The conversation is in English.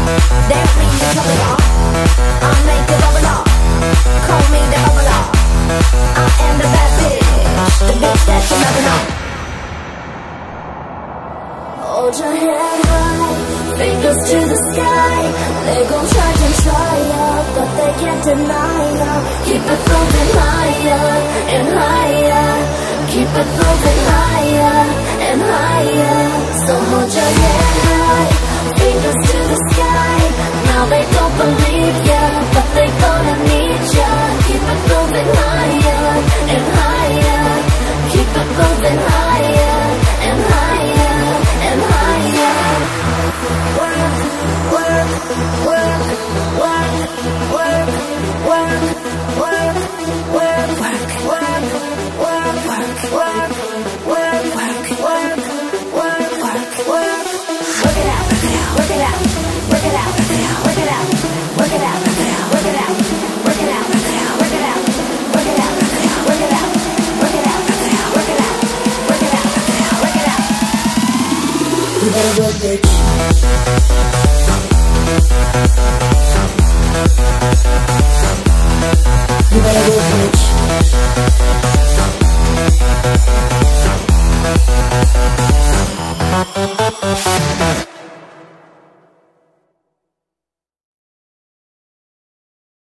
That means you come along. I make it bubble up. Call me the bubble up. I am the bad bitch, the bitch that you never know. Hold your head high, fingers to the sky. They gon' try ya, but they can't deny ya. Keep it moving higher and higher. Keep it moving higher and higher. So hold your head high, fingers to the sky. Now they don't believe ya, but they gonna need ya. Keep it moving higher and higher. Keep it moving higher and higher and higher. Work, work, work, work, work, work, work, work, work, work, work, work, work, work, work, work, work, work, work. Work it out, work it out, work it out, work it out, work it out, work it out, work it out, work it out, work it out, work it out, work it out, work it out, work it out, work it out, work it out, work it out. You better work, bitch.